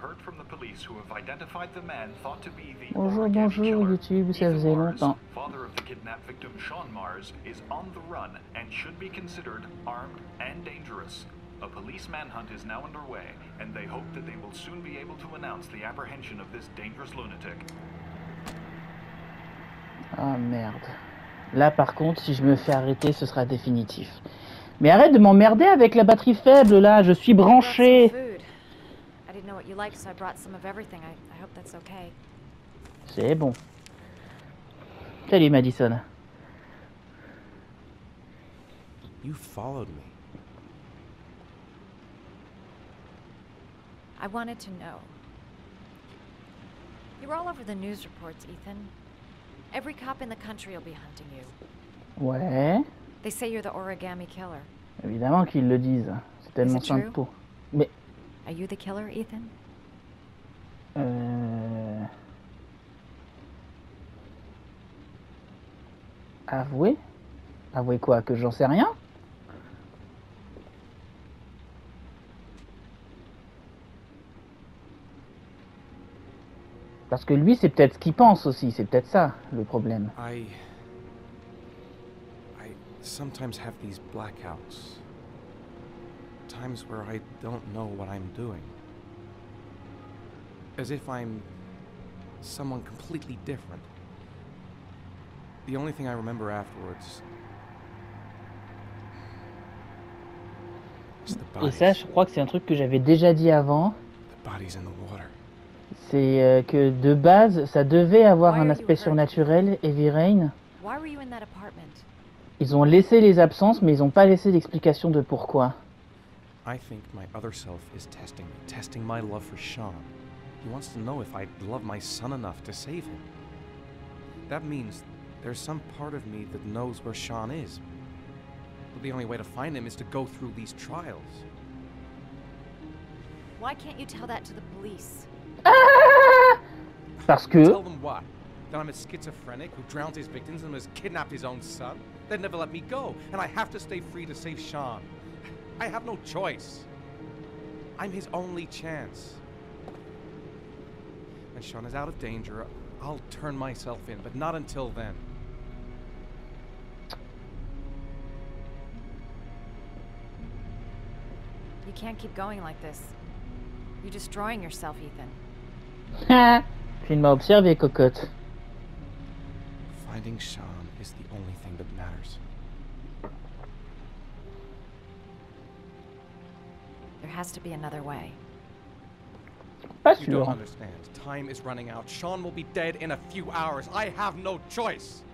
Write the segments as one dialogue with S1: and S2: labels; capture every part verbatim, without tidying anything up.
S1: Bonjour, bonjour YouTube, ça faisait longtemps.
S2: Father of the kidnapped victim Sean Mars is on the run and should be considered armed and dangerous. A police manhunt is now underway, and they hope that they will soon be able to announce the apprehension of this dangerous lunatic.
S1: Ah merde. Là par contre, si je me fais arrêter, ce sera définitif. Mais arrête de m'emmerder avec la batterie faible là, je suis branché. C'est bon. Salut Madison.
S3: You followed me.
S4: I wanted to know. You were all over the news reports, Ethan. Every cop in the country will be hunting you.
S1: Ouais.
S4: They say you're the origami killer.
S1: Évidemment qu'ils le disent. C'est tellement simple pour. Mais.
S4: Are you the killer, Ethan?
S1: Euh. Avouer? Avouer quoi? Que j'en sais rien? Parce que lui, c'est peut-être ce qu'il pense aussi, c'est peut-être ça le problème.
S3: I... I sometimes have these blackouts. Times where I don't know what I'm doing. As if I'm someone completely different. The only thing I remember afterwards is the bodies.
S1: Et ça, je crois que c'est un truc que j'avais déjà dit avant.
S3: The bodies in the water.
S1: C'est euh, que de base, ça devait avoir un aspect surnaturel, Heavy Rain. Ils ont laissé les absences, mais ils n'ont pas laissé d'explication de pourquoi.
S3: I think my other self is testing me, testing my love for Sean. He wants to know if I love my son enough to save him. That means there's some part of me that knows where Sean is. But the only way to find him is to go through these trials.
S4: Why can't you tell that to the police?
S1: Ah! Parce que...
S3: Tell them what? That I'm a schizophrenic who drowns his victims and has kidnapped his own son? They'd never let me go, and I have to stay free to save Sean. I have no choice. I'm his only chance. When Sean is out of danger, I'll turn myself in, but not until then.
S4: You can't keep going like this. You're destroying yourself, Ethan.
S1: Tu m'as observé, cocotte.
S3: Finding Sean is the only thing that matters.
S4: There has to be another way.
S1: Pas
S3: You don't
S1: sûr.
S3: understand. Time is running out. Sean will be dead in a few hours. I have no choice.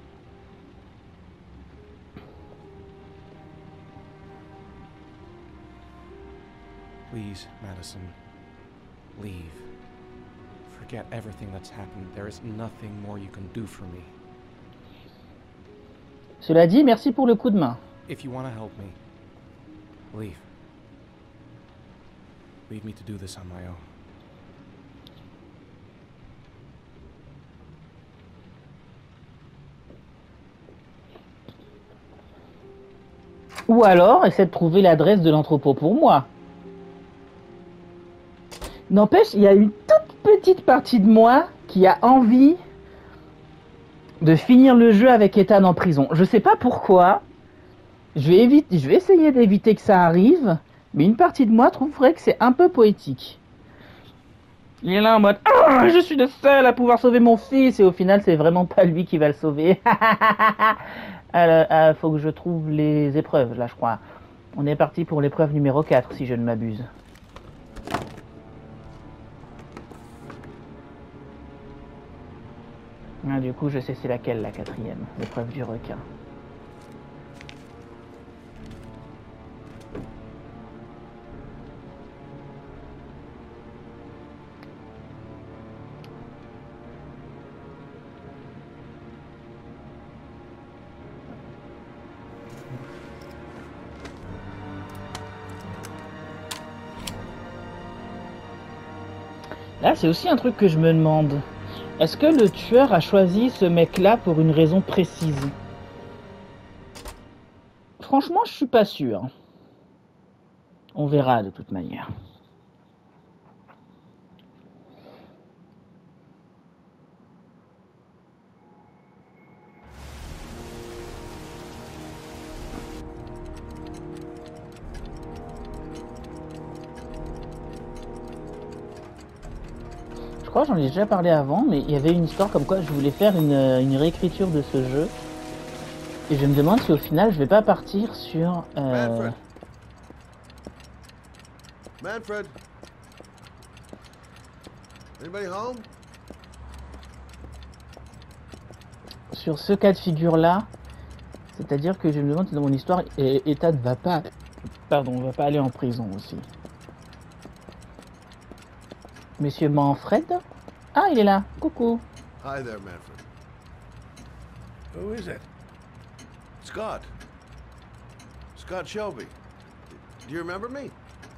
S3: Please, Madison, leave. Forget everything that's happened. There is nothing more you can do for me.
S1: Cela dit, merci pour le coup de main.
S3: If you want to help me, leave. Leave me to do this on my own.
S1: Ou alors, essaie de trouver l'adresse de l'entrepôt pour moi. N'empêche, il y a une toute petite partie de moi qui a envie de finir le jeu avec Ethan en prison. Je sais pas pourquoi. Je vais, éviter, je vais essayer d'éviter que ça arrive. Mais une partie de moi trouverait que c'est un peu poétique. Il est là en mode oh, je suis le seul à pouvoir sauver mon fils. Et au final, c'est vraiment pas lui qui va le sauver. Alors, euh, faut que je trouve les épreuves, là, je crois. On est parti pour l'épreuve numéro quatre, si je ne m'abuse. Ah, du coup, je sais c'est laquelle, la quatrième. L'épreuve du requin. Là, c'est aussi un truc que je me demande. Est-ce que le tueur a choisi ce mec-là pour une raison précise? Franchement, je suis pas sûr. On verra de toute manière. Je crois que j'en ai déjà parlé avant, mais il y avait une histoire comme quoi je voulais faire une, une réécriture de ce jeu. Et je me demande si au final je vais pas partir sur... Euh...
S5: Manfred. Manfred. Anybody home?
S1: Sur ce cas de figure là, c'est-à-dire que je me demande si dans mon histoire, Ethan va pas, pardon, va pas aller en prison aussi. Monsieur Manfred? Ah, il est là. Coucou.
S5: Hi there, Manfred.
S6: Who is it?
S5: Scott. Scott Shelby. Do you remember me?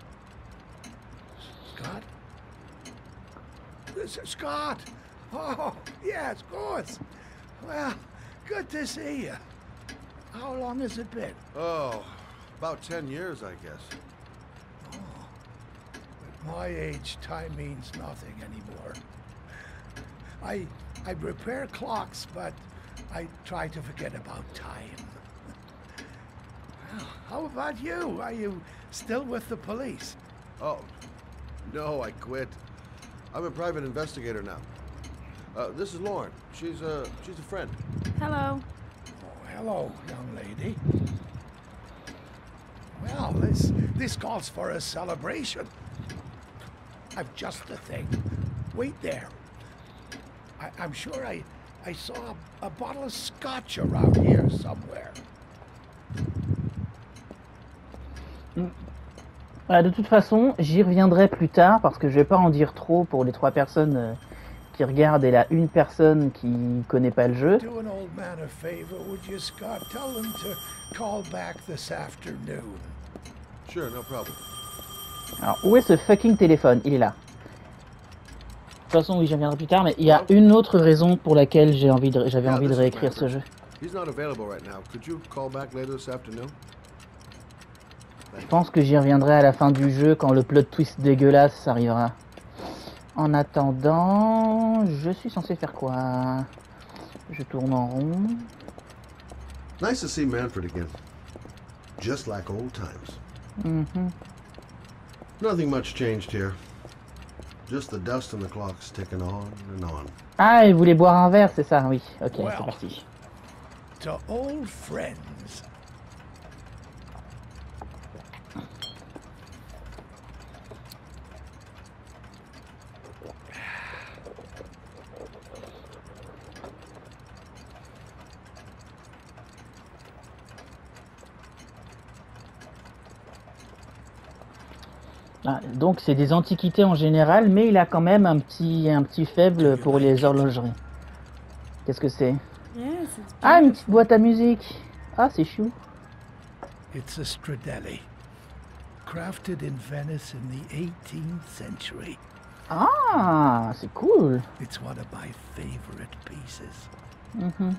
S6: Scott? This is Scott! Oh, yes, of course. Well, good to see you. How long has it been?
S5: Oh, about ten years, I guess.
S6: Oh, at my age, time means nothing anymore. I, I repair clocks, but I try to forget about time. Well, how about you? Are you still with the police?
S5: Oh, no, I quit. I'm a private investigator now. Uh, this is Lauren. She's a, she's a friend.
S7: Hello.
S6: Oh, hello, young lady. Well, this, this calls for a celebration. I've just the thing. Wait there. I, I'm sure I, I saw a, a bottle of scotch around here somewhere.
S1: Ah, de toute façon, j'y reviendrai plus tard parce que je vais pas en dire trop pour les trois personnes euh, qui regardent et là une personne qui connaît pas le jeu.
S6: Do an old man a favor, would you, Scott? Tell them to call back this afternoon.
S5: Sure, no problem.
S1: Alors, où est ce fucking téléphone? Il est là. De toute façon, oui, j'y reviendrai plus tard, mais il y a une autre raison pour laquelle j'ai envie de, j'avais
S5: Yeah,
S1: envie de
S5: this is
S1: réécrire ce
S5: Manfred.
S1: jeu.
S5: He's not available right now. Could you call back later this afternoon?
S1: Je pense que j'y reviendrai à la fin du jeu quand le plot twist dégueulasse arrivera. En attendant, je suis censé faire quoi? Je tourne en rond.
S5: Nice to see Manfred again. Just like old times.
S1: Mhm.
S5: Nothing much changed here. Just the dust and the clocks ticking on and on.
S1: Ah, il voulait boire un verre, c'est ça? Oui, ok,
S6: Well.
S1: c'est parti.
S6: To old friends.
S1: Ah, donc c'est des antiquités en général, mais il a quand même un petit, un petit faible pour les horlogeries. Qu'est-ce que c'est?
S7: Yes, it's
S1: Ah, une petite
S7: beautiful.
S1: boîte à musique. Ah, c'est chou.
S6: It's a Stradelli. Crafted in Venice in the eighteenth century.
S1: Ah, c'est cool.
S6: It's one of my favorite pieces.
S1: Mhm.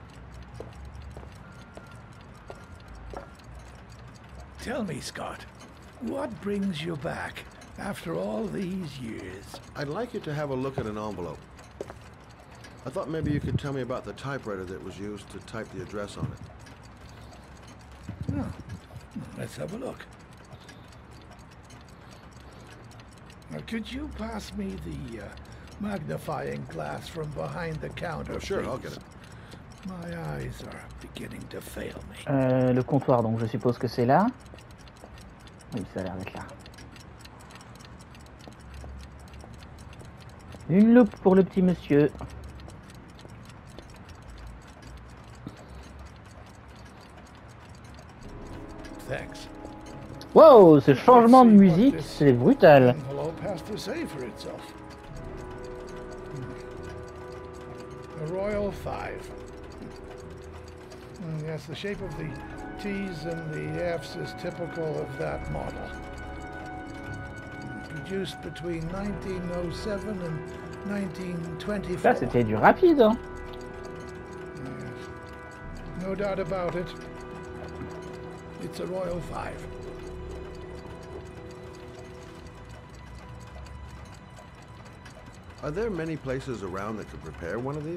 S6: Tell me, Scott, what brings you back after all these years?
S5: I'd like you to have a look at an envelope. I thought maybe you could tell me about the typewriter that was used to type the address on it.
S6: Oh, let's have a look. Now, could you pass me the uh, magnifying glass from behind the counter,
S5: Oh, sure,
S6: please?
S5: I'll get it.
S6: My eyes are beginning to fail me.
S1: Euh, le comptoir, donc je suppose que c'est là. Oui, ça a l'air d'être là. Une loupe pour le petit monsieur.
S6: Thanks.
S1: Wow, ce changement de musique, c'est brutal.
S6: Envelope has to say for itself. A Royal Five. Mm, yes, the shape of the T's and the F's is typical of that model. Produced between nineteen oh seven and nineteen twenty-four.
S1: Ça, c'était du rapide, hein.
S6: Yes. No doubt about it. It's a Royal Five.
S5: Are there many places around that could repair one of these?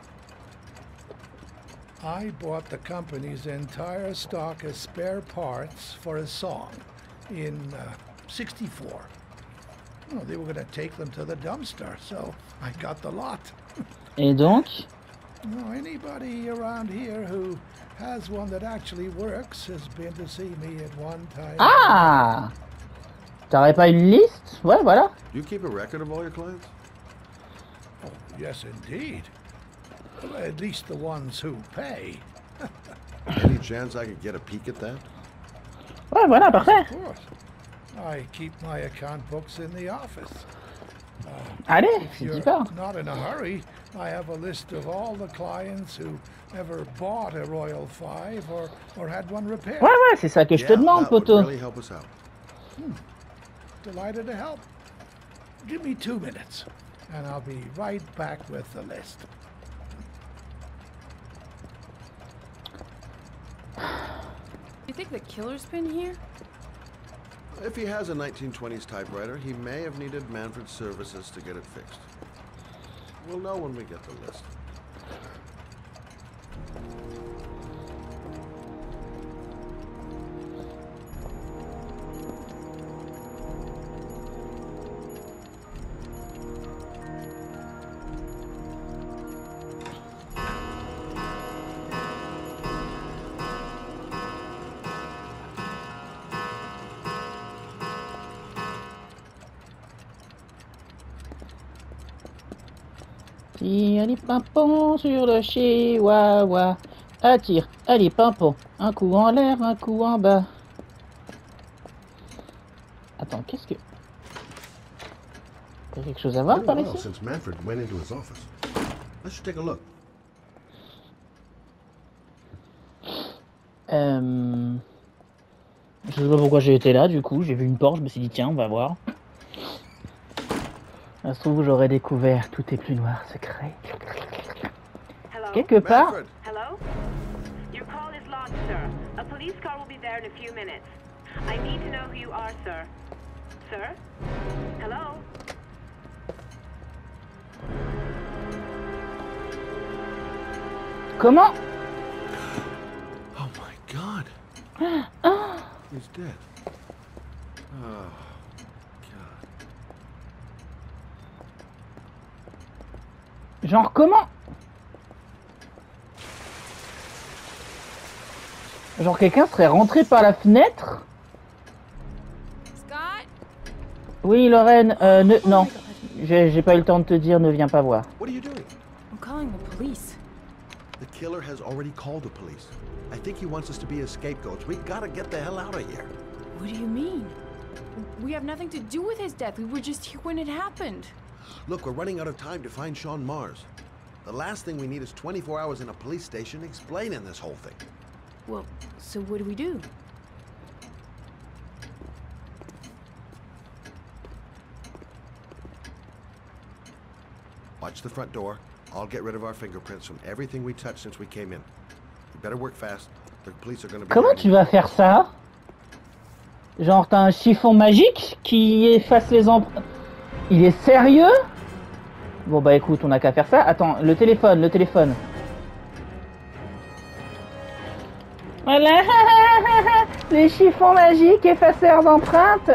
S6: I bought the company's entire stock of spare parts for a song in uh, sixty-four. Well, they were going to take them to the dumpster, so I got the lot.
S1: Et donc?
S6: No, anybody around here who has one that actually works has been to see me at one time.
S1: Ah! T'aurais pas une liste? Ouais, voilà.
S5: Do you keep a record of all your clients?
S6: Oh, yes, indeed. Well, at least the ones who pay.
S5: Any chance I could get a peek at that?
S1: Ouais, voilà, parfait.
S6: Of course. I keep my account books in the office.
S1: Allez,
S6: If
S1: c'est
S6: you're
S1: super.
S6: not in a hurry, I have a list of all the clients who ever bought a Royal Five or, or had one repaired.
S1: Ouais, ouais, c'est ça que je te
S5: Yeah,
S1: demande,
S5: that would
S1: poto.
S5: really help us out.
S6: Delighted to help. Give me two minutes, and I'll be right back with the list.
S7: You think the killer's been here?
S5: If he has a nineteen twenties typewriter, he may have needed Manfred's services to get it fixed. We'll know when we get the list.
S1: Tire les pimpons sur le chihuahua. Attire, allez pimpons. Un coup en l'air, un coup en bas. Attends, qu'est-ce que... Il y a quelque chose à voir
S5: Been a
S1: par
S5: while
S1: ici?
S5: since Manfred went into his office. Let's take a look.
S1: Euh... Je sais pas pourquoi j'ai été là, du coup, j'ai vu une porte, je me suis dit tiens, on va voir. Ça se trouve, j'aurais découvert tout est plus noir, secret.
S8: Hello?
S1: Quelque part.
S5: Manfred!
S8: Hello? Your call is logged, sir. A police car will be there in a few minutes. I need to know who you are, sir. Sir? Hello?
S1: Comment?
S5: Oh my god! He's dead. Oh, god.
S1: Genre comment? Genre quelqu'un serait rentré par la fenêtre?
S7: Scott?
S1: Oui, Lorraine, euh, ne... non. J'ai j'ai pas eu le temps de te dire, ne viens pas voir.
S5: What are you doing?
S7: I'm calling the police.
S5: The killer has already called the police. I think he wants us to be his scapegoats. We gotta get the hell out of here.
S7: What do you mean? We have nothing to do with his death. We were just here when it happened.
S5: Look, we're running out of time to find Sean Mars. The last thing we need is twenty-four hours in a police station explaining this whole thing.
S7: Well, so what do we do?
S5: Watch the front door. I'll get rid of our fingerprints from everything we touched since we came in. You better work fast. The police are gonna be
S1: Comment
S5: ready.
S1: tu vas faire ça? Genre t'as un chiffon magique qui efface les empreintes. Il est sérieux? Bon bah écoute, on n'a qu'à faire ça. Attends, le téléphone, le téléphone. Voilà, les chiffons magiques effaceurs d'empreintes.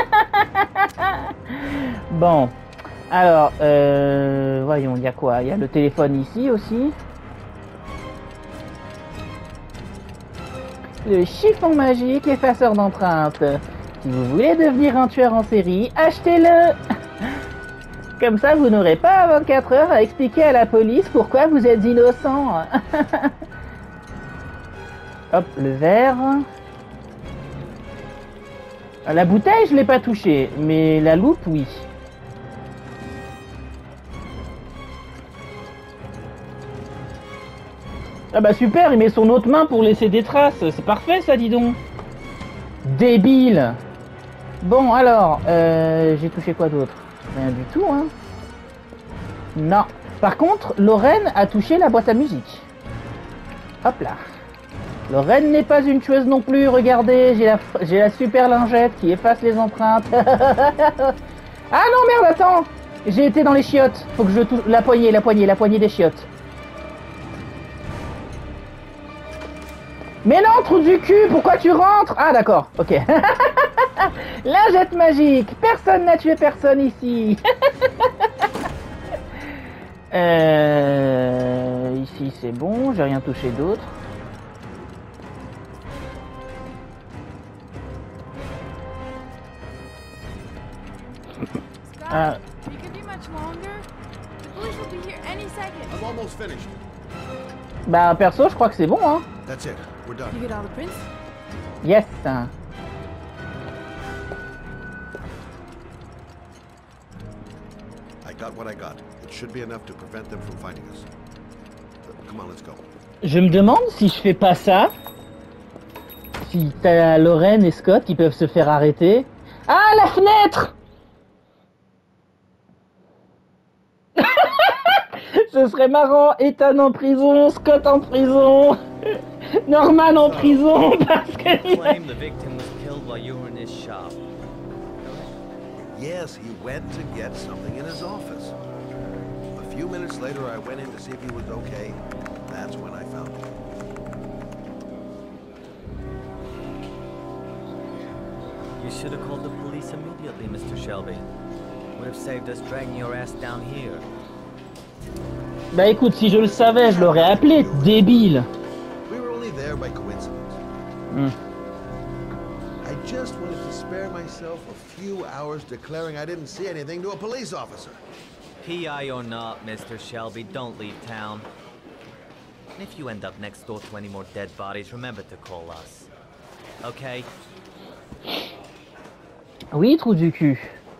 S1: Bon, alors, euh, voyons, il y a quoi? Il y a le téléphone ici aussi. Le chiffon magique effaceur d'empreintes. Si vous voulez devenir un tueur en série, achetez-le. Comme ça, vous n'aurez pas vingt-quatre heures à expliquer à la police pourquoi vous êtes innocent. Hop, le verre. La bouteille, je l'ai pas touchée, mais la loupe, oui. Ah bah super, il met son autre main pour laisser des traces. C'est parfait ça, dis donc. Débile. Bon, alors, euh, j'ai touché quoi d'autre? Rien du tout, hein. Non. Par contre, Lorraine a touché la boîte à musique. Hop là. Lorraine n'est pas une tueuse non plus, regardez, j'ai la, j'ai la super lingette qui efface les empreintes. Ah non, merde, attends. J'ai été dans les chiottes. Faut que je touche la poignée, la poignée, la poignée des chiottes. Mais non, trou du cul, pourquoi tu rentres? Ah d'accord, ok. Lingette magique. Personne n'a tué personne ici. euh, ici c'est bon, j'ai rien touché d'autre. Ah.
S7: You can be much longer. The police will be here any second.
S5: I'm almost finished.
S1: Bah perso, je crois que c'est bon, hein.
S5: That's it. We're done.
S7: You get all the prints?
S1: Yes.
S5: I got what I got. It should be enough to prevent them from finding us. Uh, Come on, let's go.
S1: Je me demande si je fais pas ça, si t'as Lorraine et Scott qui peuvent se faire arrêter. Ah, la fenêtre! Ce serait marrant, Ethan en prison, Scott en prison, Norman en prison parce que...
S9: Claim the victim was killed while you were in his shop.
S5: Yes, he went to get something in his office. A few minutes later, I went in to see if he was okay. That's when I found him.
S9: You should have called the police immediately, Mister Shelby. Would have saved us dragging your ass down here.
S1: Bah écoute, si je le savais, je l'aurais appelé, débile.
S5: We were only there by coincidence.
S1: Hmm.
S5: I just wanted to spare myself a few hours declaring I didn't see anything to a police officer.
S9: P I or not, Mister Shelby, don't leave town. And if you end up next door to any more dead bodies, remember to call us. Okay?
S1: Oui, trou du cul.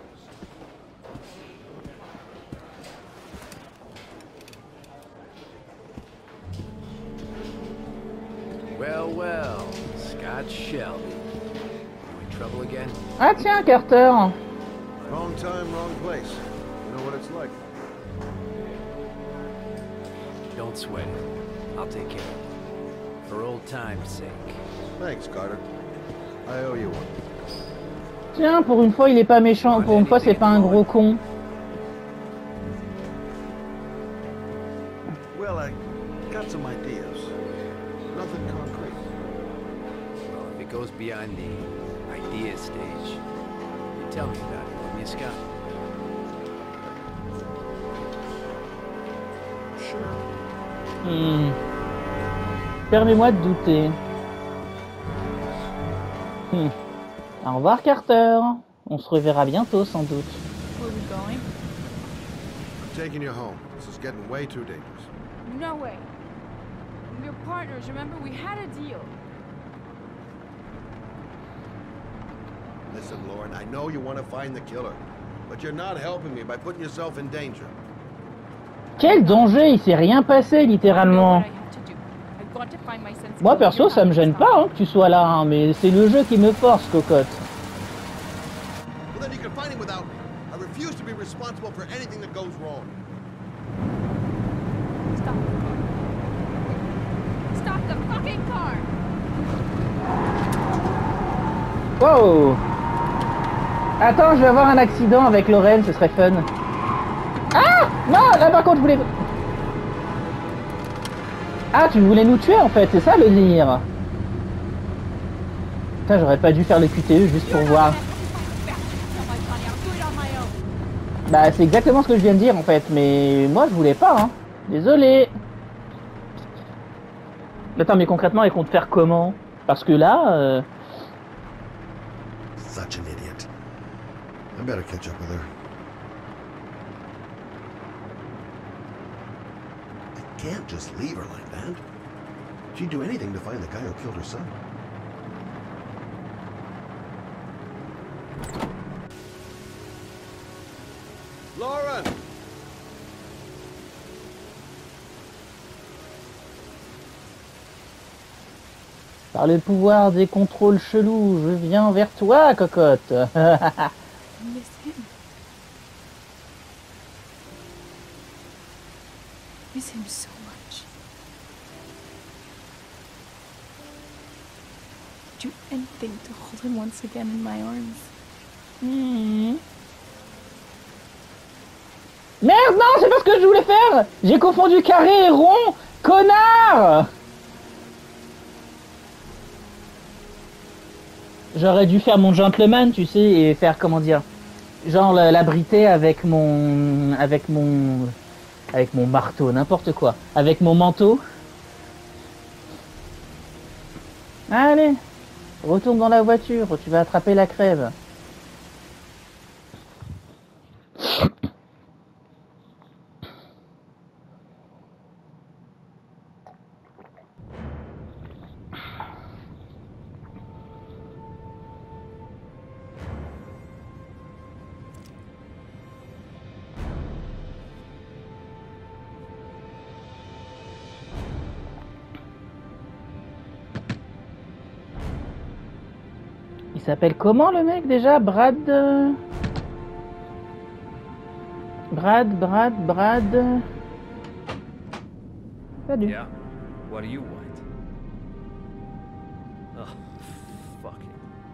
S10: Well, well, Scott Shelby. You in trouble again?
S1: Ah tiens, Carter.
S5: Wrong time, wrong place. You know what it's like.
S10: Don't sweat it. I'll take care of it. For old time's sake.
S5: Thanks, Carter. I owe you one.
S1: Tiens, pour une fois, il est pas méchant. Pour une fois, c'est pas un gros con.
S5: Well, I got some ideas. Nothing concrete.
S10: Well, if it goes beyond the idea stage, you tell me about it, won't you, Scott?
S5: Sure.
S1: Hmm. Permets-moi de douter. Hmm. Au revoir, Carter. On se reverra bientôt, sans doute.
S7: Where are we going?
S5: I'm taking you home. This is getting way too dangerous.
S7: No way. We're partners, remember? We had a deal.
S5: Listen, Lauren, I know you want to find the killer, but you're not helping me by putting yourself in danger.
S1: Quel danger! Il s'est rien passé, littéralement. Moi, perso, ça me gêne pas hein, que tu sois là, hein, mais c'est le jeu qui me force, cocotte.
S5: Well, then you can find him without me. I refuse to be responsible for anything that goes wrong.
S7: Stop. Stop the fucking car!
S1: Wow! Attends, je vais avoir un accident avec Lorraine, ce serait fun. Ah! Non, là par contre, je voulais... Ah, tu voulais nous tuer en fait, c'est ça le délire. Putain, j'aurais pas dû faire le Q T E juste pour voir. Bah, c'est exactement ce que je viens de dire en fait, mais moi je voulais pas, hein. Désolé. Attends, mais concrètement, elle compte faire comment? Parce que là... Euh...
S5: Such an idiot. I better catch up with her. I can't just leave her like that. She'd do anything to find the guy who killed her son. Lauren!
S1: Par le pouvoir des contrôles chelous, je viens vers toi, cocotte.
S7: I miss him. I miss him so much. Do anything to hold him once again in my arms.
S1: Mmh. Merde, non, c'est pas ce que je voulais faire. J'ai confondu carré et rond. Connard! J'aurais dû faire mon gentleman, tu sais, et faire, comment dire, genre l'abriter avec mon... avec mon... avec mon marteau, n'importe quoi. Avec mon manteau. Allez, retourne dans la voiture, tu vas attraper la crève. Il s'appelle comment le mec déjà? Brad... euh, Brad, Brad, Brad... Salut.
S11: Yeah? What do you want? Oh, fuck it.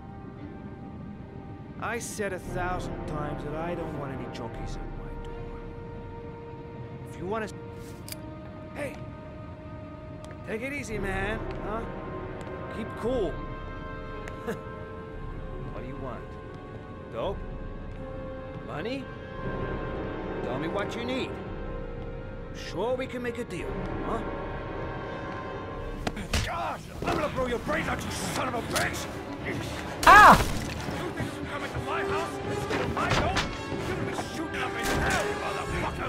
S11: I said a thousand times that I don't want any junkies at my door. If you want to... Hey! Take it easy, man, huh? Keep cool. What do you want? Dope? Money? Tell me what you need. Sure we can make a deal, huh? Gosh, I'm gonna blow your brains out, you son of a bitch!
S1: Ah!
S11: You think you come into my house and steal my dope? You're gonna be shooting up in hell, you motherfucker!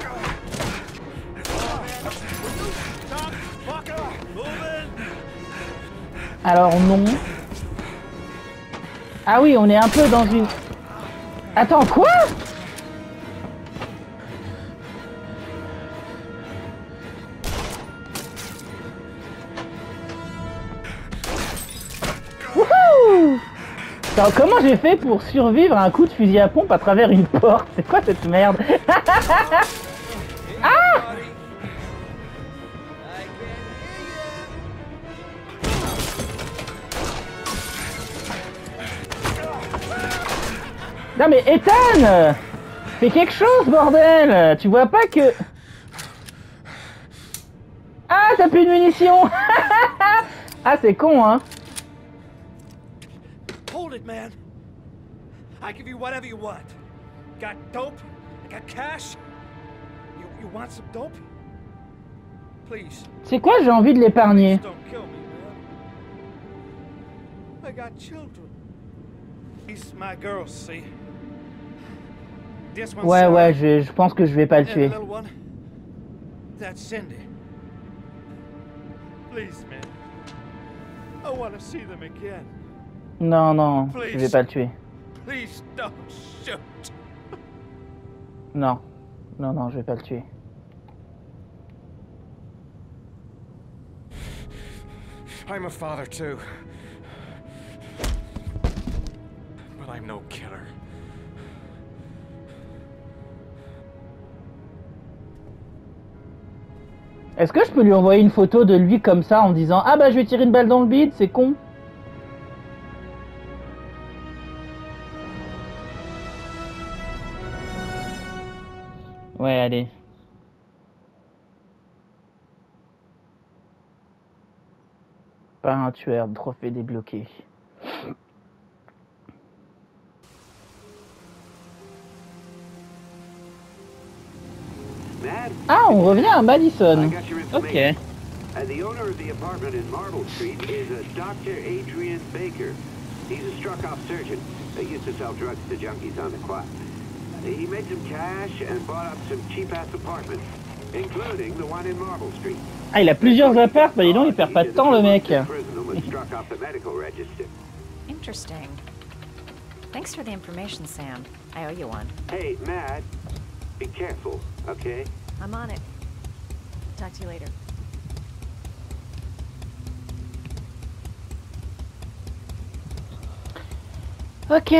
S11: Stop, fucker, moving!
S1: Alors non. Ah oui, on est un peu dans une... Attends, quoi? Wouhou! Alors, comment j'ai fait pour survivre à un coup de fusil à pompe à travers une porte? C'est quoi cette merde? Ah! Non mais Ethan! Fais quelque chose, bordel! Tu vois pas que... Ah, t'as plus de munitions! Ah, c'est con, hein?
S11: Hold it, man. I give you whatever you want. Got dope? Got cash? You, you want some dope? Please.
S1: C'est quoi, j'ai envie de l'épargner.
S11: Don't kill me, man. I got children. These my girls, see? This one's
S1: Ouais,
S11: Sarah,
S1: ouais, je, je pense que je vais pas le
S11: and the
S1: tuer.
S11: little one, that's Cindy. Please, man. I want to see them again.
S1: Non, non, je vais pas le tuer.
S11: Please don't shoot.
S1: Non, non, non, je vais pas le tuer.
S3: I'm a father too. But I'm no killer.
S1: Est-ce que je peux lui envoyer une photo de lui comme ça en disant ah bah je vais tirer une balle dans le bide, c'est con. Ouais, allez. Pas un tueur, trophée débloqué. Ah, on revient à Madison. Ok.
S12: Uh, the owner of the apartment in Marble Street is a Doctor Adrian Baker. He's a struck-off surgeon that used to sell drugs to junkies on the quad. He made some cash and bought up some cheap-ass apartments, including the one in Marble Street.
S1: Ah, il a plusieurs apparts, bah dis donc, il perd pas de temps le mec.
S4: Interesting. Thanks for the information, Sam. I owe you one.
S12: Hey, Matt, be careful, okay?
S4: I'm on it. Talk to you later.
S1: Ok.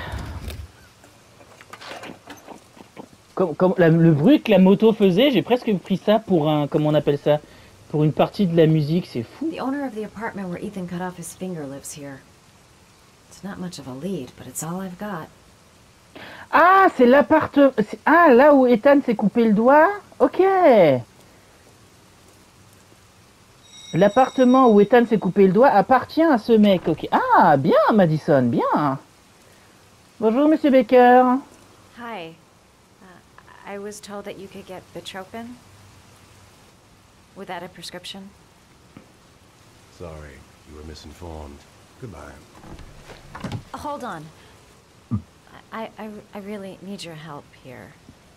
S1: Comme, comme la, le bruit que la moto faisait, j'ai presque pris ça pour un, comment on appelle ça, pour une partie de la musique, c'est fou.
S4: The owner of the apartment where Ethan cut off his finger lives here. It's not much of a lead, but it's all I've got.
S1: Ah, c'est l'appartement. Ah, là où Ethan s'est coupé le doigt. Ok. L'appartement où Ethan s'est coupé le doigt appartient à ce mec. Ok. Ah, bien, Madison, bien. Bonjour, Monsieur Baker.
S4: Hi. Uh, I was told that you could get Bitropin without a prescription.
S13: Sorry, you were misinformed. Goodbye.
S4: Hold on. I, I, I really need your help here.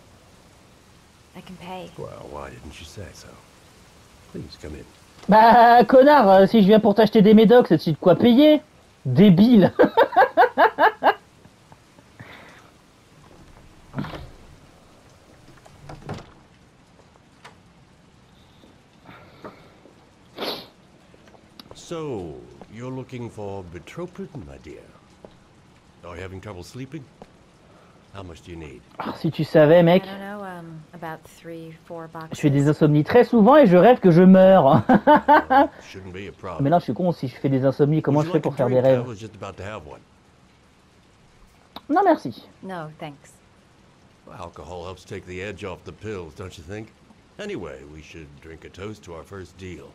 S4: I can pay.
S13: Well, why didn't you say so? Please come in.
S1: Bah, connard, euh, si je viens pour t'acheter des médocs, c'est de quoi payer. Débile.
S13: So, you're looking for Bitropin, my dear? Are you having trouble sleeping? How much do you need?
S1: Oh, si tu savais, mec.
S4: I don't know, um, about three, four boxes.
S1: Je fais des insomnies très souvent et je rêve que je meurs.
S13: Shouldn't be a problem.
S1: Mais là, je suis con, si je fais des insomnies, comment je fais pour faire des rêves?
S13: I was just about to have one.
S1: Non, merci.
S4: No, thanks.
S13: Well, alcohol helps take the edge off the pills, don't you think? Anyway, we should drink a toast to our first deal.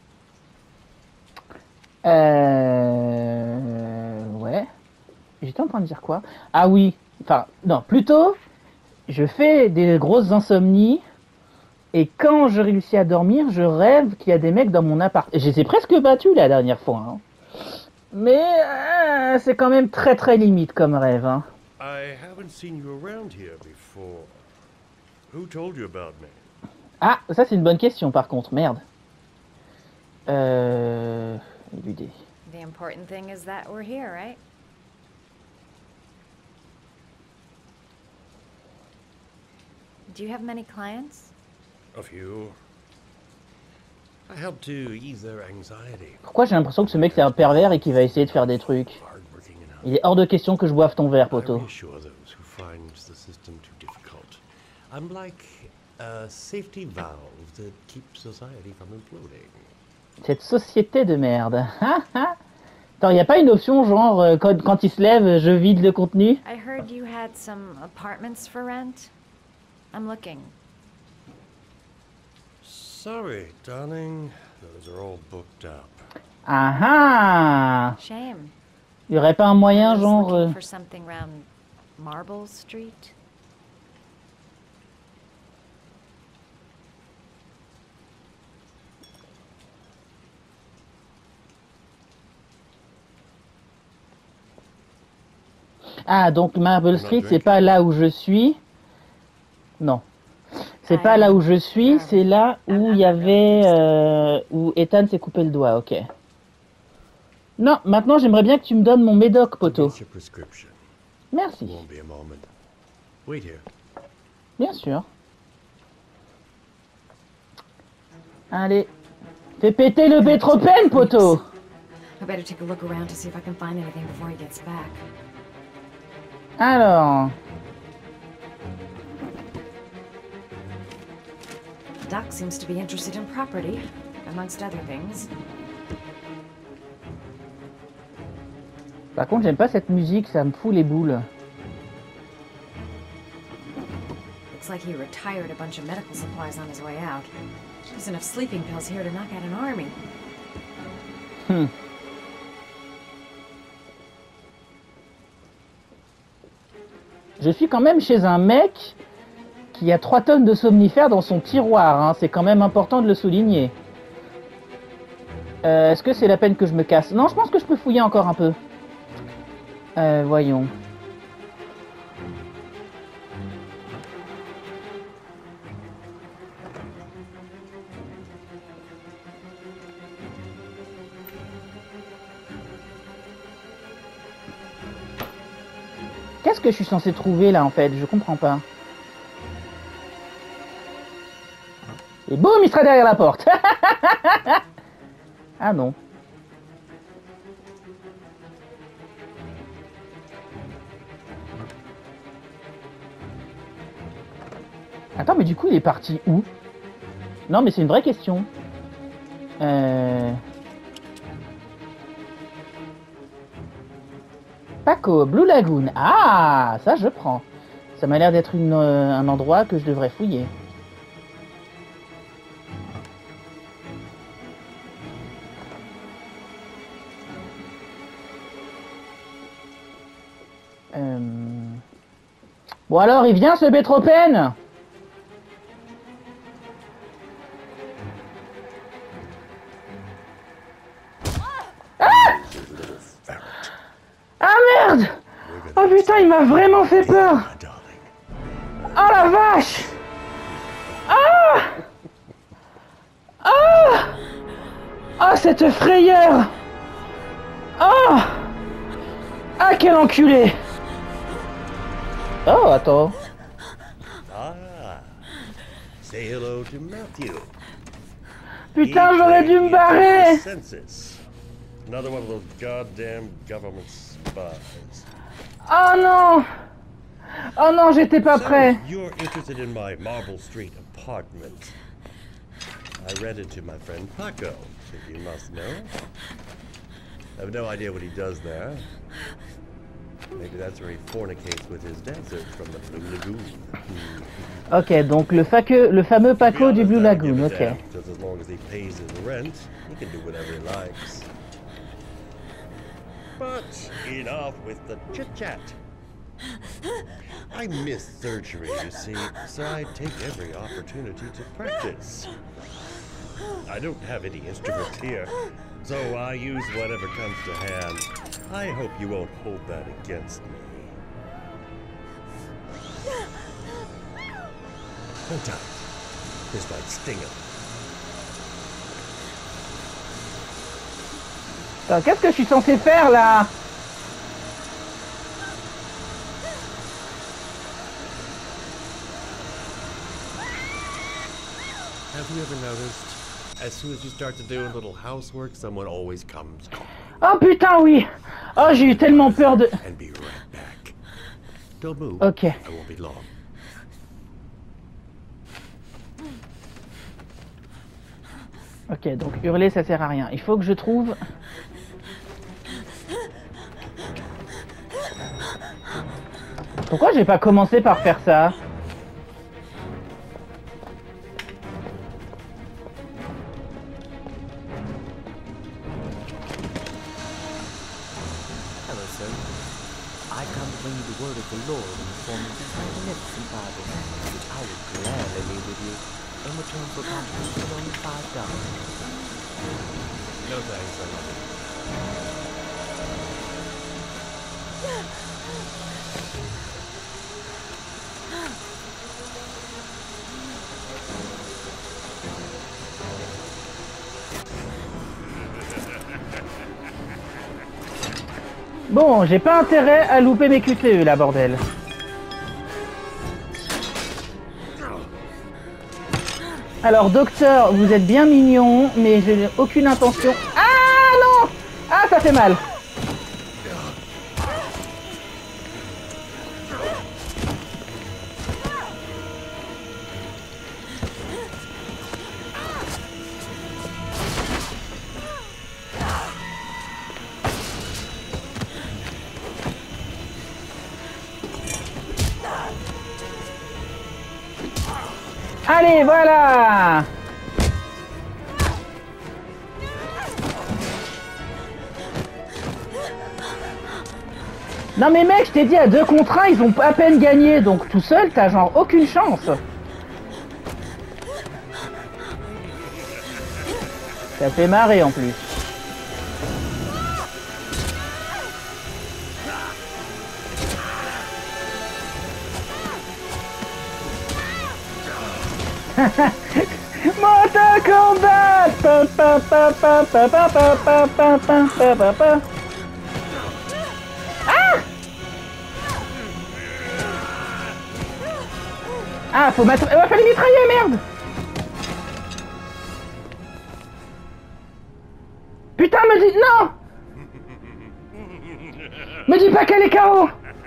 S1: Euh... Ouais. J'étais en train de dire quoi? Ah oui. Enfin, non, plutôt, je fais des grosses insomnies et quand je réussis à dormir, je rêve qu'il y a des mecs dans mon appart. Et je les ai presque battus la dernière fois. Hein. Mais euh, c'est quand même très très limite comme rêve. Hein.
S13: I haven't seen you around here before. Who told you about me?
S1: Ah, ça c'est une bonne question par contre, merde. Euh... Éludé.
S4: The important thing is that we're here, right? Do you have many clients?
S13: A few. I help to ease their anxiety.
S1: Pourquoi j'ai l'impression que ce mec c'est un pervers et qu'il va essayer de faire des trucs? Il est hors de question que je boive ton verre, poteau.
S13: I reassure those who find the system too difficult. I'm like a safety valve that keeps society from imploding.
S1: Cette société de merde. Attends, y a pas une option genre euh, quand, quand il se lève, je vide le contenu?
S4: I heard you had some apartments for rent. I'm looking.
S13: Sorry, darling. Those are all booked up.
S1: Ah ah!
S4: Shame.
S1: Y aurait pas un moyen
S4: I was
S1: genre...
S4: looking
S1: euh,
S4: for something around Marble Street.
S1: Ah, donc Marble Street, c'est pas là où je suis. Non. C'est pas là où je suis, c'est là où il y avait... Euh, où Ethan s'est coupé le doigt, ok. Non, maintenant j'aimerais bien que tu me donnes mon médoc, poteau. Merci. Bien sûr. Allez. Fais péter le Bitropin, poteau.
S4: I better take a look around to see if I can find anything before he gets back.
S1: Alors...
S4: Doc seems to be interested in property, amongst other things.
S1: Par contre, j'aime pas cette musique, ça me fout les boules.
S4: Looks like he retired a bunch of medical supplies on his way out. There's enough sleeping pills here to knock out an army.
S1: Hmm. Je suis quand même chez un mec qui a trois tonnes de somnifères dans son tiroir, hein. C'est quand même important de le souligner. Euh, Est-ce que c'est la peine que je me casse? Non, je pense que je peux fouiller encore un peu. Euh, voyons. Qu'est-ce que je suis censé trouver là en fait? Je comprends pas. Et boum, il sera derrière la porte. Ah non. Attends, mais du coup, il est parti où? Non, mais c'est une vraie question. Euh... Paco, Blue Lagoon. Ah, ça je prends. Ça m'a l'air d'être une, euh, un endroit que je devrais fouiller. Bon alors, il vient ce Bétropen? Ah! Ah merde! Oh putain, il m'a vraiment fait peur! Oh la vache! Ah! Ah! Ah, cette frayeur! Oh! Ah, quel enculé! Oh, attends.
S13: Ah, say hello to Matthew.
S1: Putain, j'aurais dû me barrer!
S13: Another one of those goddamn government spies.
S1: Oh non! Oh non, j'étais pas
S13: so,
S1: prêt.
S13: You're interested in my Marble Street apartment. I rented to my friend Paco, if you must know. I have no idea what he does there. Maybe that's where he fornicates with his dancers from the Blue Lagoon.
S1: Ok, donc le, faque, le fameux Paco du Blue Lagoon, ok.
S13: Just as long as he pays his rent, he can do whatever he likes. But enough with the chit-chat. I miss surgery, you see, so I take every opportunity to practice. I don't have any instruments here, so I use whatever comes to hand. I hope you won't hold that against me. Hold tight. This might sting him.
S1: Qu'est-ce que je suis censé faire là?
S13: Have you ever noticed, as soon as you start to do a little housework, someone always comes.
S1: Oh putain, oui! Oh, j'ai eu tellement peur de...
S13: And be right back. Don't move.
S1: Ok.
S13: I won't be long.
S1: Ok, donc hurler ça sert à rien. Il faut que je trouve... Pourquoi j'ai pas commencé par faire ça?
S9: Hello, sir. I come to bring you the word of the Lord in the form of this magnificent Bible, which I would gladly leave with you in return for a contribution of only five dollars.
S13: No thanks, I love it.
S1: Bon, j'ai pas intérêt à louper mes Q T E là, bordel. Alors, docteur, vous êtes bien mignon, mais je n'ai aucune intention... Ah non! Ah, ça fait mal. Allez, voilà! Non mais mec, je t'ai dit à deux contre un, ils ont à peine gagné, donc tout seul, t'as genre aucune chance. Ça fait marrer en plus. Mortal Kombat! Pa, pa, pa, pa, pa, pa, pa, pa, pa, pa, pa, pa. Ah! Ah, faut mettre... Il va falloir mitrailler, merde! Putain, me dis... Non! Me dis pas qu'elle est K O!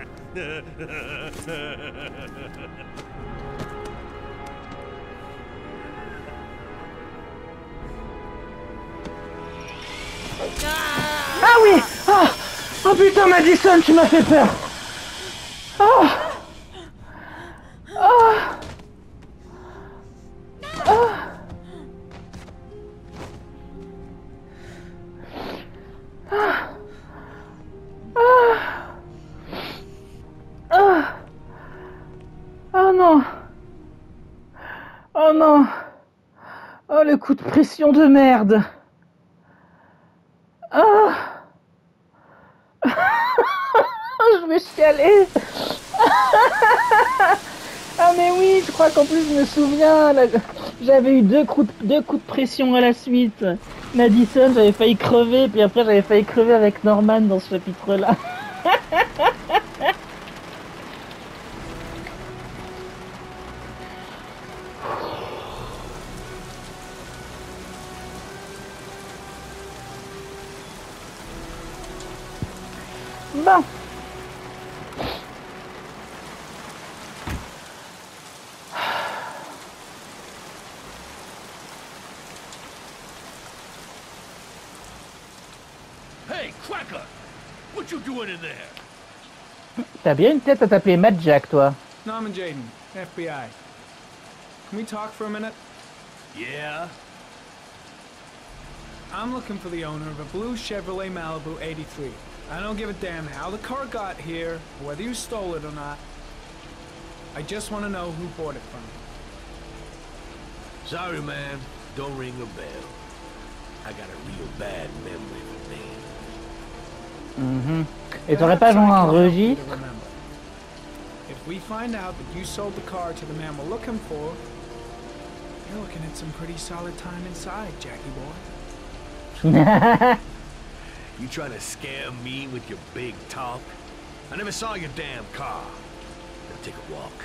S1: Ah oui! Oh, oh putain, Madison, tu m'as fait peur! Oh! Oh! Oh! Oh! Oh non. Oh, le coup de pression de merde. Oh. Je vais chialer. Ah mais oui, je crois qu'en plus je me souviens, là, j'avais eu deux coups, de, deux coups de pression à la suite. Madison, j'avais failli crever, puis après j'avais failli crever avec Norman dans ce chapitre-là. Bon.
S14: Hey, Cracker! What you doing in there?
S1: T'as bien une tête à t'appeler Mad Jack, toi.
S15: Norman Jayden, F B I. Can we talk for a minute?
S14: Yeah?
S15: I'm looking for the owner of a blue Chevrolet Malibu eighty-three. I don't give a damn how the car got here, or whether you stole it or not. I just want to know who bought it from you.
S14: Sorry, man. Don't ring a bell. I got a real bad memory for names.
S1: Mhm. Et t'aurais pas genre un registre?
S15: If we find out that you sold the car to the man we're looking for, you're looking at some pretty solid time inside, Jackie boy.
S14: You trying to scare me with your big talk? I never saw your damn car. Now take a walk.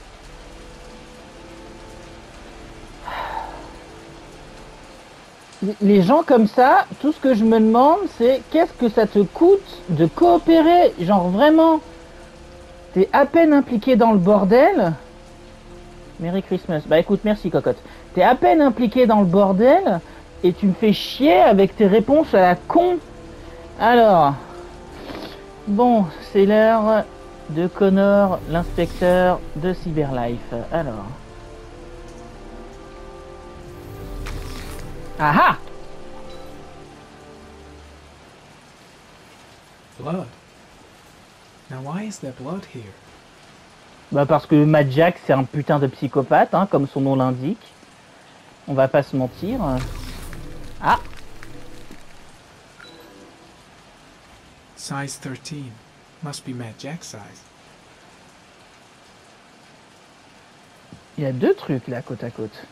S1: Les gens comme ça, tout ce que je me demande, c'est qu'est-ce que ça te coûte de coopérer? Genre vraiment, t'es à peine impliqué dans le bordel. Merry Christmas. Bah écoute, merci cocotte. T'es à peine impliqué dans le bordel et tu me fais chier avec tes réponses à la con. Alors, bon, c'est l'heure de Connor, l'inspecteur de Cyberlife. Alors. Ah ah!
S15: Blood. Now why is there blood here?
S1: Bah parce que Mad Jack c'est un putain de psychopathe, hein, comme son nom l'indique. On va pas se mentir. Ah!
S15: Size thirteen. Must be Mad Jack size.
S1: Il y a deux trucs là côte à côte.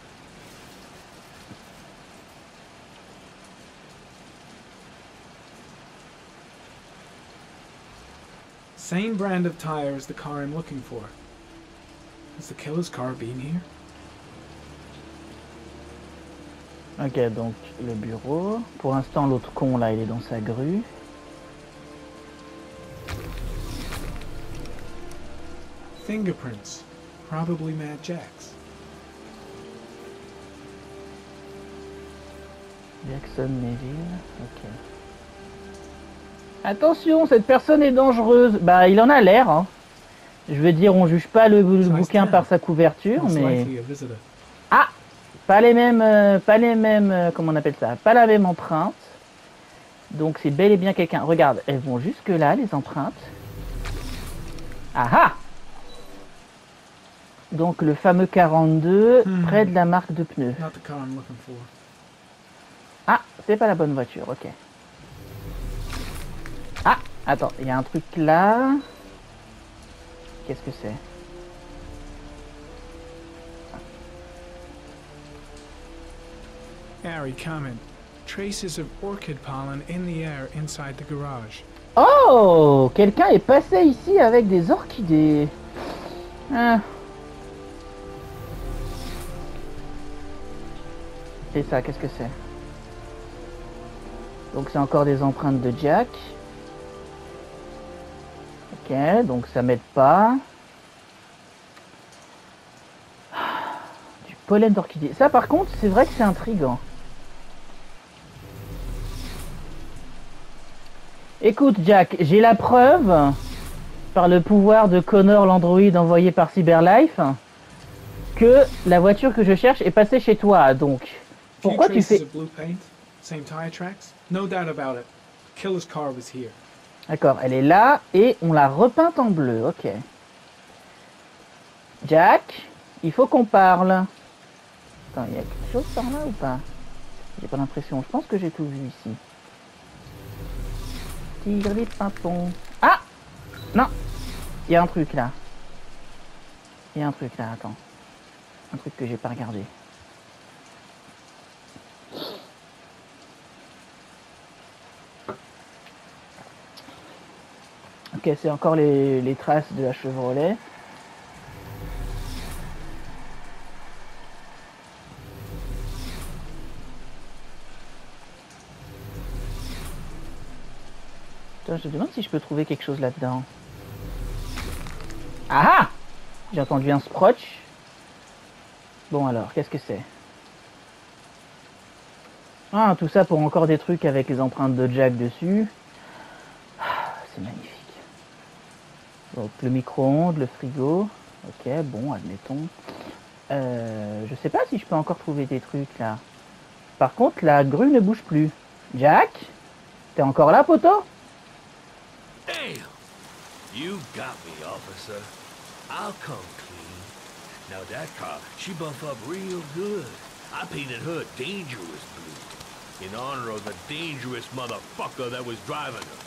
S15: Same brand of tire as the car I'm looking for. Has the killer's car been here?
S1: Ok, donc le bureau. Pour l'instant, l'autre con là, il est dans sa grue.
S15: Fingerprints. Probably Mad Jack's.
S1: Jackson Neville. Ok. Attention, cette personne est dangereuse. Bah, il en a l'air. Hein. Je veux dire, on juge pas le, le bouquin par sa couverture, mais... Ah, pas les mêmes, euh, pas les mêmes, euh, comment on appelle ça, pas la même empreinte. Donc c'est bel et bien quelqu'un. Regarde, elles vont jusque là, les empreintes. Ah ah. Donc le fameux quarante-deux, hmm. près de la marque de pneus. Ah, c'est pas la bonne voiture, ok. Ah, attends, il y a un truc là. Qu'est-ce que c'est?
S15: Harry, comment. Traces of orchid pollen in the air inside the garage.
S1: Oh, quelqu'un est passé ici avec des orchidées. Ah. Et ça, qu'est-ce que c'est? Donc c'est encore des empreintes de Jack. Ok, donc ça m'aide pas. Du pollen d'orchidée. Ça par contre, c'est vrai que c'est intriguant. Écoute Jack, j'ai la preuve, par le pouvoir de Connor l'androïde envoyé par Cyberlife, que la voiture que je cherche est passée chez toi, donc... Pourquoi tu fais... D'accord, elle est là et on l'a repeinte en bleu, ok. Jack, il faut qu'on parle. Attends, il y a quelque chose par là ou pas? J'ai pas l'impression. Je pense que j'ai tout vu ici. Tigre les pimpons. Ah! Non! Il y a un truc là. Il y a un truc là, attends. Un truc que j'ai pas regardé. Ok, c'est encore les, les traces de la Chevrolet. Attends, je me demande si je peux trouver quelque chose là-dedans. Ah ah! J'ai entendu un scrotch. Bon alors, qu'est-ce que c'est? Ah, tout ça pour encore des trucs avec les empreintes de Jack dessus. Ah, c'est magnifique. Donc le micro-ondes, le frigo. Ok, bon, admettons. Euh, je sais pas si je peux encore trouver des trucs là. Par contre, la grue ne bouge plus. Jack? T'es encore là, poteau?
S14: Damn! You got me, officer. I'll come clean. Now that car, she buff up real good. I painted her dangerous blue. In honor of the dangerous motherfucker that was driving her.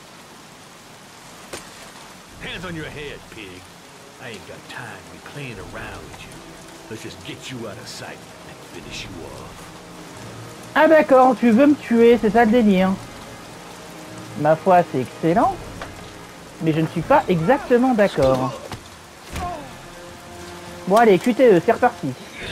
S14: Hands on your head, pig. I ain't got time to be playing around with you. Let's just get you out of sight and finish you off.
S1: Ah d'accord, tu veux me tuer, c'est ça le délire. Ma foi, c'est excellent. Mais je ne suis pas exactement d'accord. Bon allez, Q T E, c'est reparti.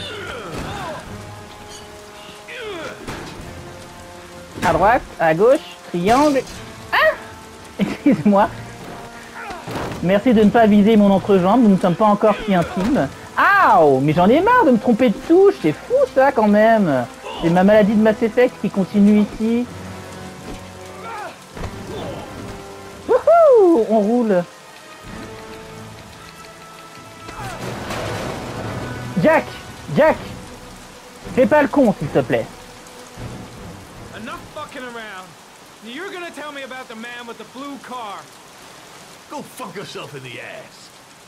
S1: À droite, à gauche, triangle. Ah! Excuse-moi. Merci de ne pas viser mon entrejambe, nous ne sommes pas encore si intimes. Aouh! Mais j'en ai marre de me tromper de touche, c'est fou ça quand même. C'est ma maladie de Mass Effect qui continue ici. Wouhou! On roule. Jack! Jack! Fais pas le con, s'il te plaît.
S15: Enough fucking around. You're gonna tell me about the man with the blue car.
S14: Go fuck yourself in the ass.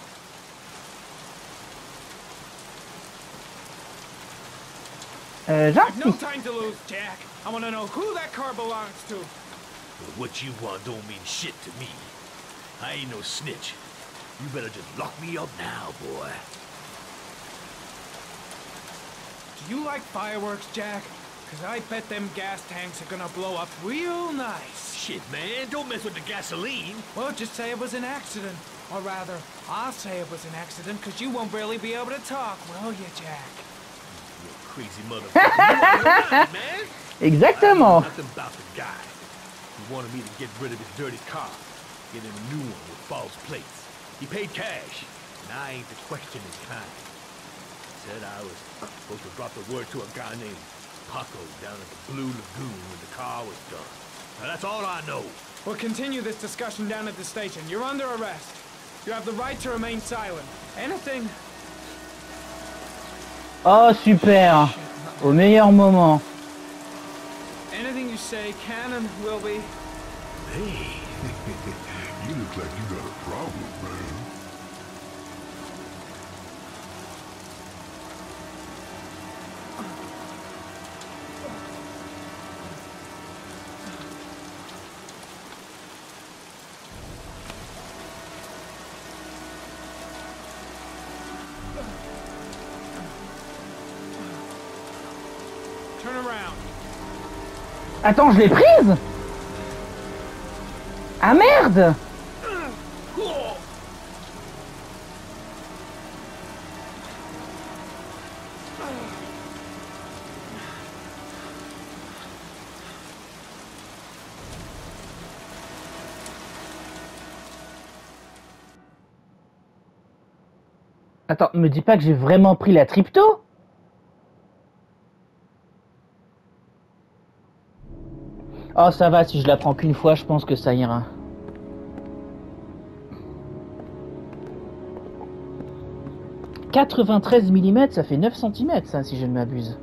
S1: Euh, Jack?
S15: No time to lose, Jack. I want to know who that car belongs to.
S14: But what you want don't mean shit to me. I ain't no snitch. You better just lock me up now, boy.
S15: Do you like fireworks, Jack? Because I bet them gas tanks are gonna blow up real nice.
S14: Shit, man, don't mess with the gasoline.
S15: Well, just say it was an accident. Or rather, I'll say it was an accident, because you won't really be able to talk, will you, Jack?
S14: You crazy motherfucker. You man?
S1: Exactement.
S14: Nothing about the guy. He wanted me to get rid of his dirty car. Get him a new one with false plates. He paid cash, and I ain't the questioning kind. Said I was supposed to drop the word to a guy named Paco down at the Blue Lagoon when the car was done. Now that's all I know.
S15: We'll continue this discussion down at the station. You're under arrest. You have the right to remain silent. Anything...
S1: Oh, super. Au meilleur moment.
S15: Anything you say can and will be...
S14: Hey,
S16: you look like you got a problem, man.
S15: Turn around.
S1: Attends, je l'ai prise? Ah merde! Attends, me dis pas que j'ai vraiment pris la Tripto? Oh, ça va, si je la prends qu'une fois, je pense que ça ira. quatre-vingt-treize millimètres, ça fait neuf centimètres, ça, si je ne m'abuse.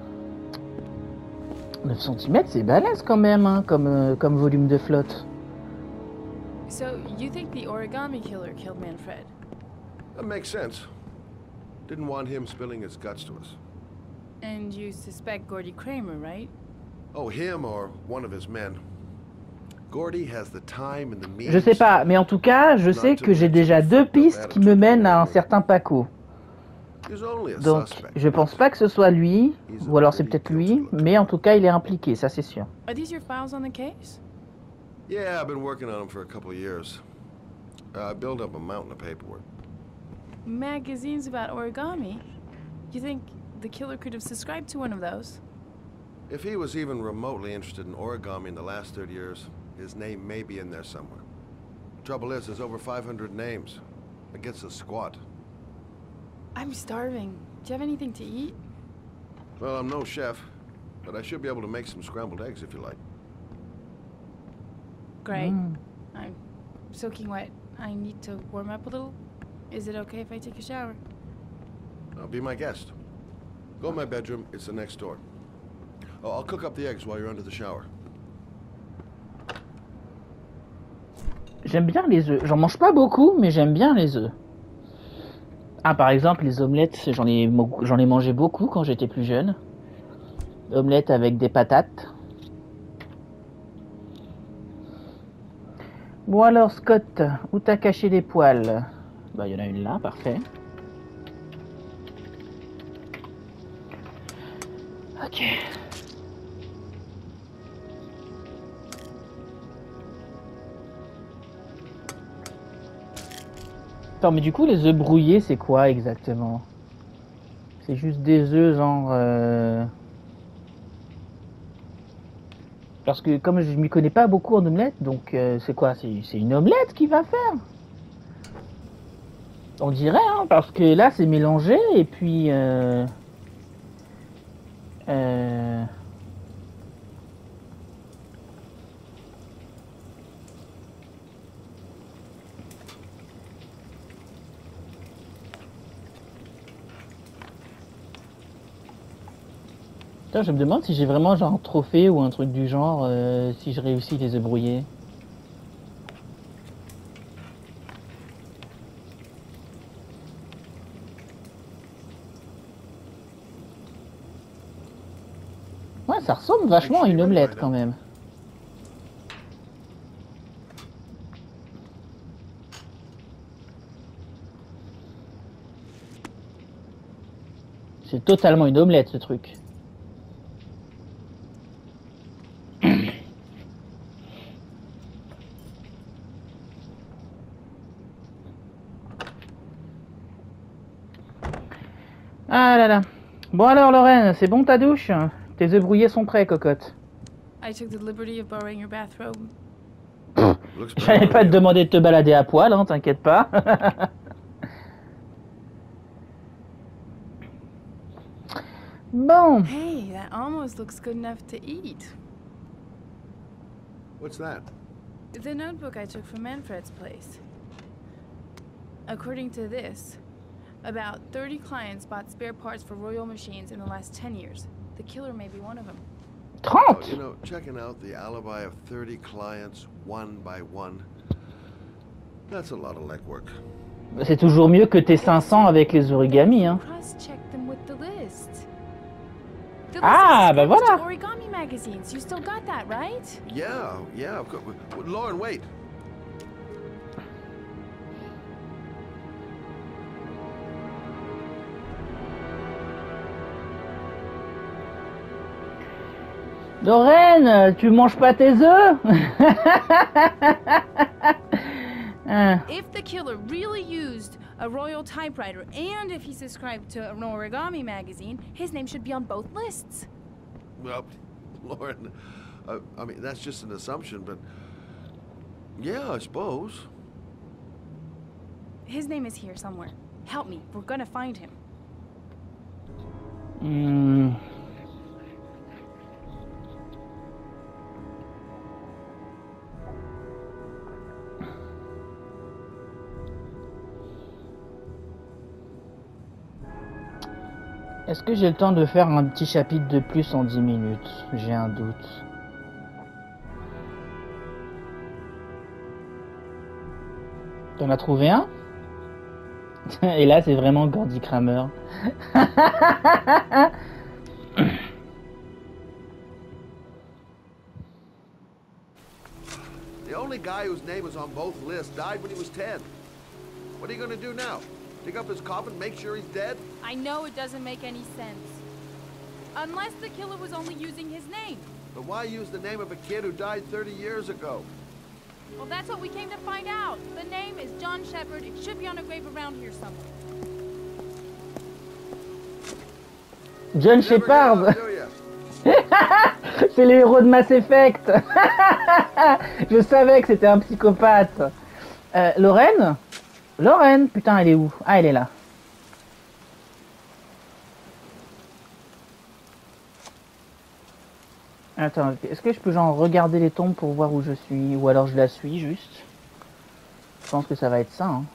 S1: neuf centimètres, c'est balèze quand même, hein, comme, euh, comme volume de flotte.
S7: So, you think the origami killer killed Manfred?
S5: That makes sense. Didn't want him spilling his guts to us.
S7: And you suspect Gordy Kramer, right?
S5: Oh, him or one of his men. Gordy has the time and the means.
S1: Je sais pas, mais en tout cas, je sais que j'ai déjà deux pistes qui me mènent à un certain Paco. Donc, je pense pas que ce soit lui, ou alors c'est peut-être lui, mais en tout cas, il est impliqué, ça c'est sûr.
S7: Are these your files on the case?
S5: Yeah, I've been working on them for a couple of years. Uh, I built up a mountain of paperwork.
S7: Magazines about origami? You think the killer could have subscribed to one of those?
S5: If he was even remotely interested in origami in the last thirty years, his name may be in there somewhere. Trouble is, there's over five hundred names. It gets a squat.
S7: I'm starving. Do you have anything to eat?
S5: Well, I'm no chef, but I should be able to make some scrambled eggs if you like.
S7: Great.
S1: Mm.
S7: I'm soaking wet. I need to warm up a little. Is it okay if I take a shower?
S5: Now, be my guest. Go in my bedroom. It's the next door. Oh, I'll cook up the eggs while you're under the shower.
S1: J'aime bien les œufs. J'en mange pas beaucoup, mais j'aime bien les œufs. Ah, par exemple, les omelettes, j'en ai, j'en ai mangé beaucoup quand j'étais plus jeune. Omelettes avec des patates. Bon alors, Scott, où t'as caché les poils? Bah, il y en a une là, parfait. Ok. Attends, mais du coup, les œufs brouillés, c'est quoi exactement? C'est juste des œufs genre... Euh... Parce que comme je m'y connais pas beaucoup en omelette, donc euh, c'est quoi? C'est une omelette qu'il va faire? On dirait, hein, parce que là, c'est mélangé, et puis... Euh... Euh... Je me demande si j'ai vraiment genre un trophée ou un truc du genre euh, si je réussis les œufs brouillés. Ouais, ça ressemble vachement à une omelette quand même. C'est totalement une omelette ce truc. Ah là là. Bon alors Lorraine, c'est bon ta douche? Tes œufs brouillés sont prêts, cocotte.
S7: I took the liberty of borrowing your bathrobe.
S1: J'allais pas te demander de te balader à poil, hein, t'inquiète pas. Bon.
S7: Hey, that almost looks good enough to eat.
S5: What's that?
S7: The notebook I took from Manfred's place. According to this, about thirty clients bought spare parts for Royal machines in the last ten years. The killer may be one of them.
S5: Oh, you know, checking out the alibi of thirty clients one by one, that's a lot of legwork.
S1: C'est toujours mieux que tes cinq cents avec les origamis, hein.
S7: Cross-check them with the list. The
S1: Ah,
S7: list
S1: bah voilà.
S7: Origami magazines. You still got that, right?
S5: Yeah, yeah, of course. Lauren, wait.
S1: Lorraine, tu manges pas tes œufs?
S7: If the killer really used a Royal typewriter and if he subscribed to an origami magazine, his name should be on both lists.
S5: Well, Lauren, uh, I mean, that's just an assumption, but yeah, I suppose.
S7: His name is here somewhere. Help me, we're gonna find him.
S1: Hmm. Est-ce que j'ai le temps de faire un petit chapitre de plus en dix minutes? J'ai un doute. T'en as trouvé un? Et là, c'est vraiment Gordy Kramer.
S5: only guy whose name was on both lists died when he was ten. What are you gonna do now? Dig up his coffin, make sure he's dead?
S7: I know it doesn't make any sense. Unless the killer was only using his name.
S5: But why use the name of a kid who died thirty years ago?
S7: Well, that's what we came to find out. The name is John Shepard. It should be on a grave around here somewhere.
S1: John Shepard. C'est le héros de Mass Effect. Je savais que c'était un psychopathe. Euh, Lorraine Lorraine, putain, elle est où? Ah, elle est là. Attends, est-ce que je peux genre regarder les tombes pour voir où je suis? Ou alors je la suis juste? Je pense que ça va être ça, hein.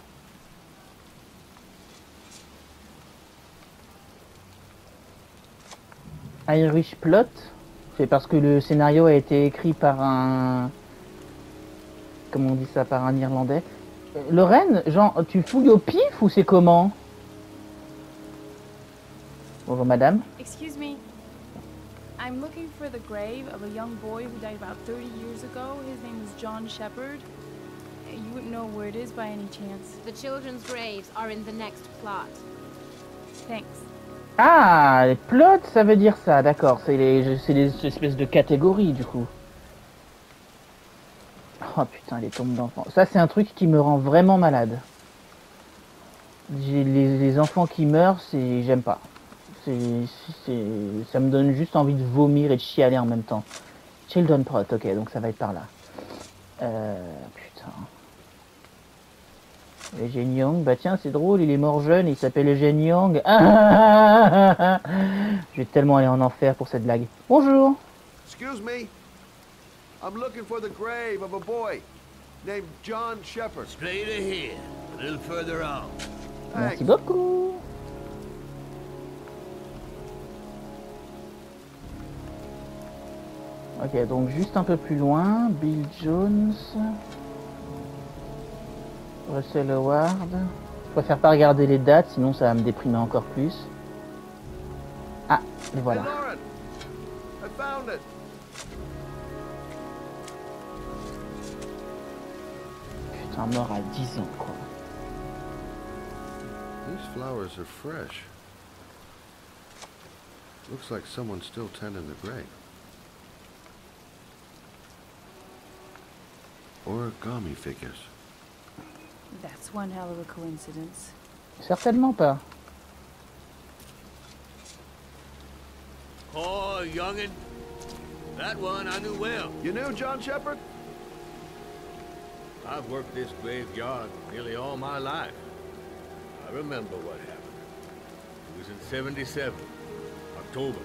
S1: Irish Plot, c'est parce que le scénario a été écrit par un... Comment on dit ça? Par un Irlandais. Euh, Lorraine, genre, tu fouilles au pif ou c'est comment? Bonjour madame.
S7: Excuse me. I'm looking for the grave of a young boy who died about thirty years ago. His name is John Shepard. You wouldn't know where it is by any chance.
S17: The children's graves are in the next plot.
S7: Thanks.
S1: Ah, les plots, ça veut dire ça, d'accord. C'est les, c'est les espèces de catégories, du coup. Oh putain, les tombes d'enfants. Ça, c'est un truc qui me rend vraiment malade. J'ai les, les enfants qui meurent, c'est... J'aime pas. C'est, c'est, ça me donne juste envie de vomir et de chialer en même temps. Children Prot, ok, donc ça va être par là. Euh... Putain. Eugene Young, bah tiens, c'est drôle, il est mort jeune, il s'appelle Eugene Young. Ah, je vais tellement aller en enfer pour cette blague. Bonjour.
S5: Excuse me. I'm looking for the grave of a boy named John Shepard.
S14: Straight ahead, a little further on.
S1: Merci beaucoup. Ok, donc juste un peu plus loin, Bill Jones, Russell Howard. Je préfère pas regarder les dates, sinon ça va me déprimer encore plus. Ah, et voilà. Putain, mort à dix ans, quoi.
S5: These flowers are fresh. Looks like someone's still tending the grave. Origami figures.
S7: That's one hell of a coincidence.
S1: Certainement pas.
S14: Oh, youngin'. That one I knew well.
S5: You knew John Shepard?
S14: I've worked this graveyard nearly all my life. I remember what happened. It was in seventy-seven. October,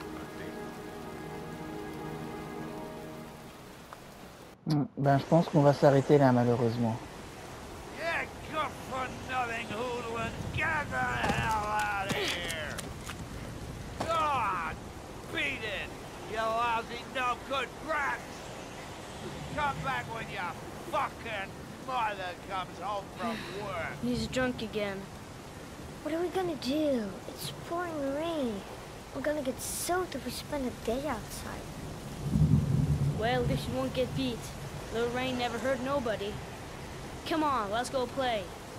S14: I think.
S1: Ben, je pense qu'on va s'arrêter là, malheureusement.
S11: Yeah, good for nothing hoodlums. Get the hell out of here! God, beat it, you lousy no good brats! Come back when your fucking mother comes home from work.
S18: He's drunk again. What are we gonna do? It's pouring rain. We're gonna get soaked if we spend a day outside.
S19: Well, at least you won't get beat. Little rain never hurt nobody. Come on, let's go play.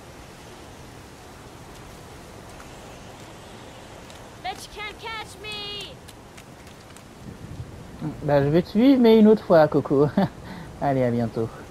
S19: Bet you can't catch me!
S1: Bah, je vais te suivre, mais une autre fois, Coco. Allez, à bientôt.